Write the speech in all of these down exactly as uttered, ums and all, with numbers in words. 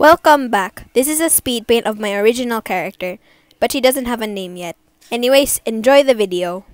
Welcome back. This is a speed paint of my original character, but he doesn't have a name yet. Anyways, enjoy the video.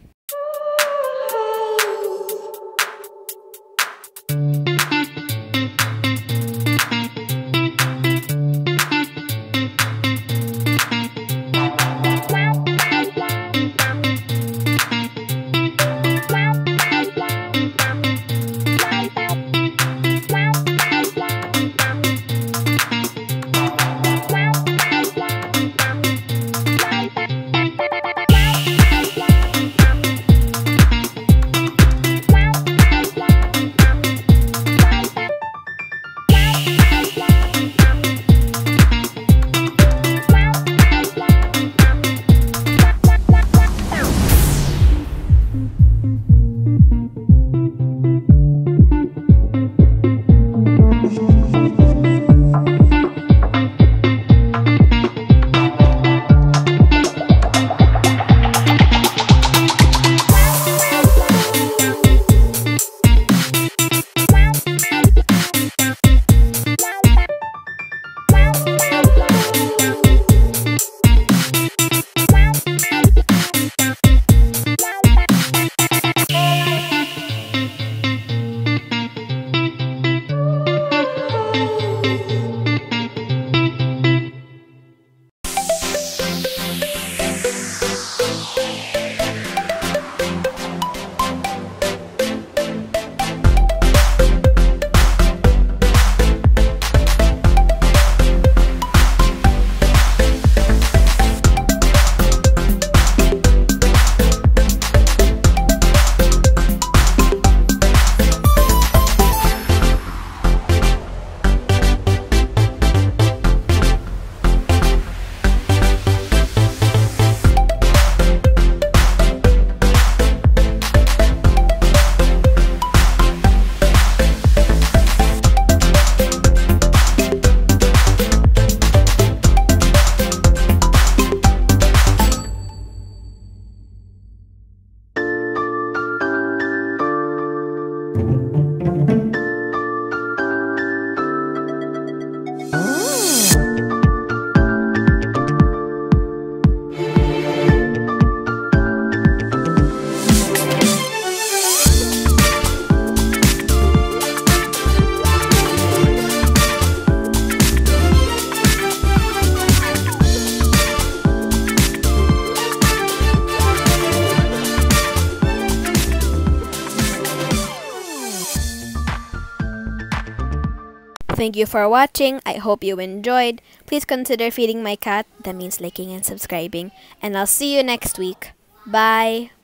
Thank you for watching. I hope you enjoyed. Please consider feeding my cat. That means liking and subscribing. And I'll see you next week. Bye!